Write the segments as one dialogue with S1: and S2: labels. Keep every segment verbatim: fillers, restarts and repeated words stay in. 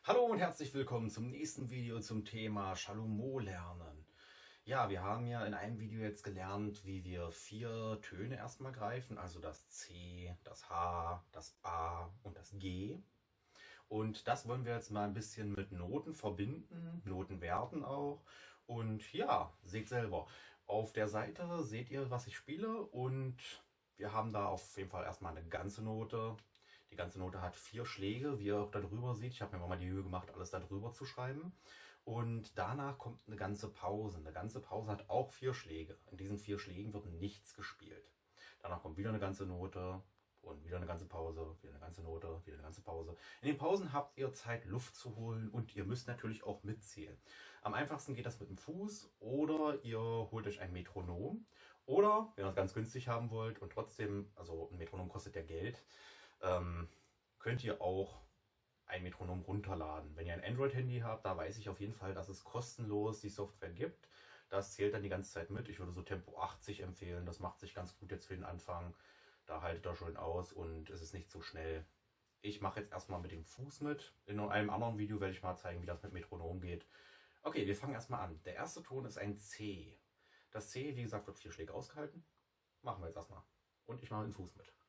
S1: Hallo und herzlich willkommen zum nächsten Video zum Thema Chalumeau lernen. Ja, wir haben ja in einem Video jetzt gelernt, wie wir vier Töne erstmal greifen, also das C, das H, das A und das G. Und das wollen wir jetzt mal ein bisschen mit Noten verbinden, Notenwerten auch. Und ja, seht selber, auf der Seite seht ihr, was ich spiele, und wir haben da auf jeden Fall erstmal eine ganze Note. Die ganze Note hat vier Schläge, wie ihr auch da drüber seht. Ich habe mir mal die Mühe gemacht, alles da drüber zu schreiben. Und danach kommt eine ganze Pause. Eine ganze Pause hat auch vier Schläge. In diesen vier Schlägen wird nichts gespielt. Danach kommt wieder eine ganze Note und wieder eine ganze Pause, wieder eine ganze Note, wieder eine ganze Pause. In den Pausen habt ihr Zeit, Luft zu holen, und ihr müsst natürlich auch mitzählen. Am einfachsten geht das mit dem Fuß, oder ihr holt euch ein Metronom. Oder, wenn ihr das ganz günstig haben wollt und trotzdem, also ein Metronom kostet ja Geld, ähm, könnt ihr auch ein Metronom runterladen. Wenn ihr ein Android-Handy habt, da weiß ich auf jeden Fall, dass es kostenlos die Software gibt. Das zählt dann die ganze Zeit mit. Ich würde so Tempo achtzig empfehlen. Das macht sich ganz gut jetzt für den Anfang. Da haltet er schön aus und es ist nicht so schnell. Ich mache jetzt erstmal mit dem Fuß mit. In einem anderen Video werde ich mal zeigen, wie das mit Metronom geht. Okay, wir fangen erstmal an. Der erste Ton ist ein C. Das C, wie gesagt, wird vier Schläge ausgehalten. Machen wir jetzt erstmal. Und ich mache den Fuß mit.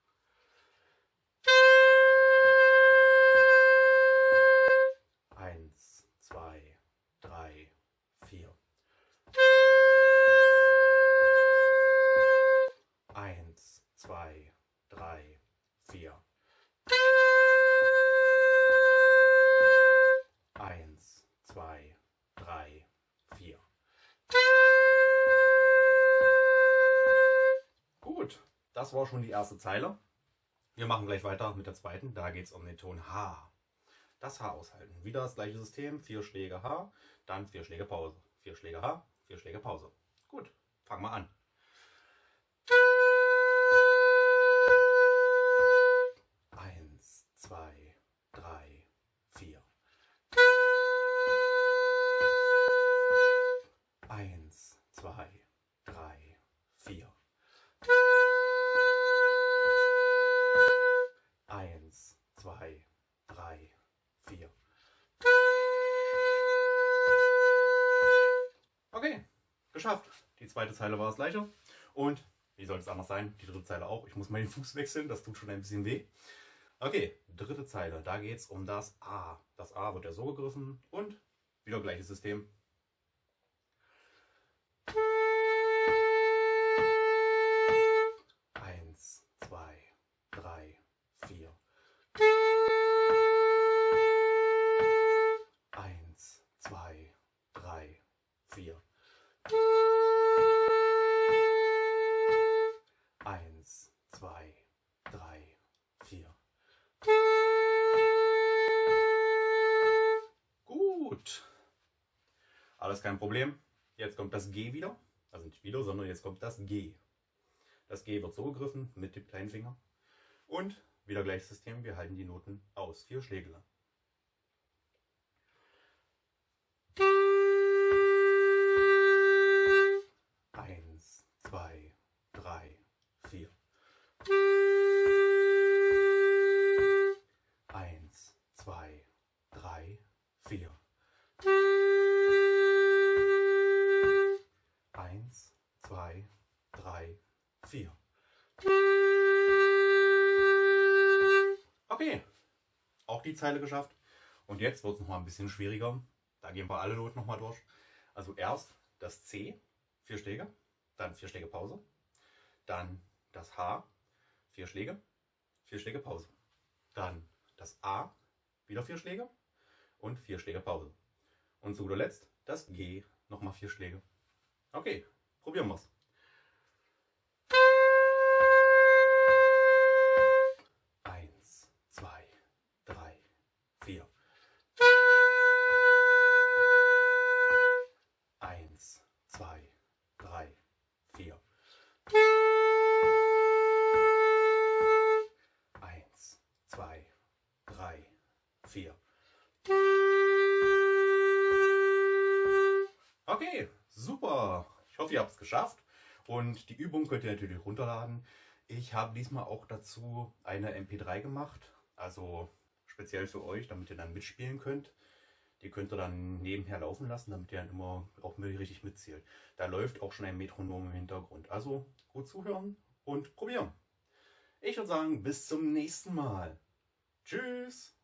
S1: Eins, zwei, drei, vier. Eins, zwei, drei, vier. Eins, zwei, drei, vier. Gut, das war schon die erste Zeile. Wir machen gleich weiter mit der zweiten. Da geht es um den Ton H. Das H aushalten. Wieder das gleiche System. Vier Schläge H, dann vier Schläge Pause. Vier Schläge H, vier Schläge Pause. Gut, fangen wir an. Eins, zwei, drei, vier. Eins, zwei, drei, vier. Eins, zwei, drei, vier. Okay, geschafft. Die zweite Zeile war das gleiche. Und wie soll es anders sein? Die dritte Zeile auch. Ich muss mal den Fuß wechseln, das tut schon ein bisschen weh. Okay, dritte Zeile. Da geht es um das A. Das A wird ja so gegriffen und wieder gleiches System. Eins, zwei, drei, vier. Eins, zwei, drei, vier. Eins, zwei, drei, vier. Gut. Alles kein Problem. Jetzt kommt das G wieder. Also nicht wieder, sondern jetzt kommt das G. Das G wird so gegriffen mit dem kleinen Finger. Und wieder gleiches System. Wir halten die Noten aus. Vier Schläge lang. Eins, zwei, drei, vier. Eins, zwei, drei, vier. Eins, zwei, drei, vier. Okay, auch die Zeile geschafft. Und jetzt wird es noch mal ein bisschen schwieriger. Da gehen wir alle Noten noch mal durch. Also erst das C, vier Schläge, dann vier Schläge Pause, dann das H, vier Schläge, vier Schläge Pause, dann das A, wieder vier Schläge und vier Schläge Pause. Und zu guter Letzt das G, nochmal vier Schläge. Okay, probieren wir es. Eins, zwei, drei, vier. Eins, zwei, drei, vier. Eins, zwei, drei, vier. Okay, super. Ich hoffe, ihr habt es geschafft. Und die Übung könnt ihr natürlich runterladen. Ich habe diesmal auch dazu eine M P drei gemacht. Also speziell für euch, damit ihr dann mitspielen könnt. Die könnt ihr dann nebenher laufen lassen, damit ihr dann immer auch richtig mitzählt. Da läuft auch schon ein Metronom im Hintergrund. Also gut zuhören und probieren. Ich würde sagen, bis zum nächsten Mal. Tschüss!